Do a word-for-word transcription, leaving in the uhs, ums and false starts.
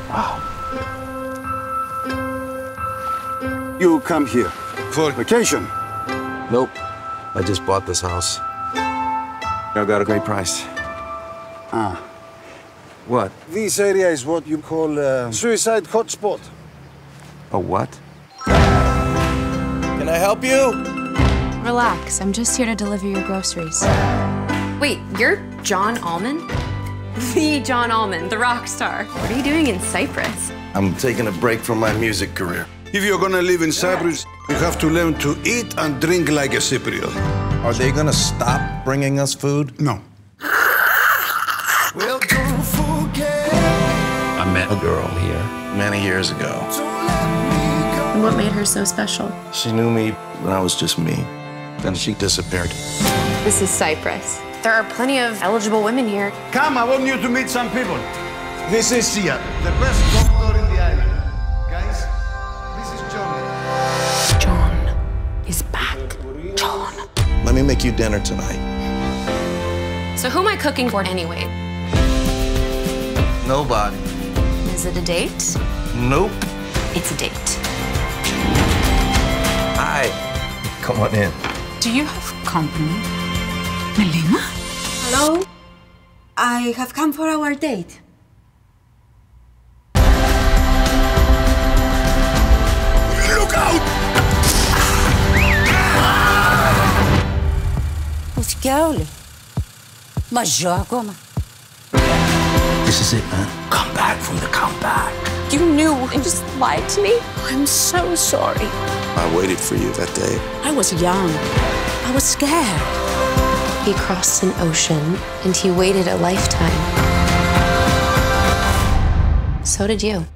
Wow. You come here for vacation? Nope. I just bought this house. I got a great price. Ah. What? This area is what you call a suicide hotspot. A what? Can I help you? Relax, I'm just here to deliver your groceries. Wait, you're John Allman? The John Allman, the rock star. What are you doing in Cyprus? I'm taking a break from my music career. If you're gonna live in Cyprus, you have to learn to eat and drink like a Cypriot. Are they gonna stop bringing us food? No. Well, don't forget. I met a girl here many years ago. And what made her so special? She knew me when I was just me. Then she disappeared. This is Cyprus. There are plenty of eligible women here. Come, I want you to meet some people. This is Sia, the best doctor in the island. Guys, this is John. John is back. John. Let me make you dinner tonight. So who am I cooking for anyway? Nobody. Is it a date? Nope. It's a date. Hi. Come on in. Do you have company? Melina? Hello? I have come for our date. Look out! Ουθηκιά όλοι. Μα ζω ακόμα. This is it, man. Come back from the comeback. You knew and just lied to me? I'm so sorry. I waited for you that day. I was young. I was scared. He crossed an ocean and he waited a lifetime. So did you.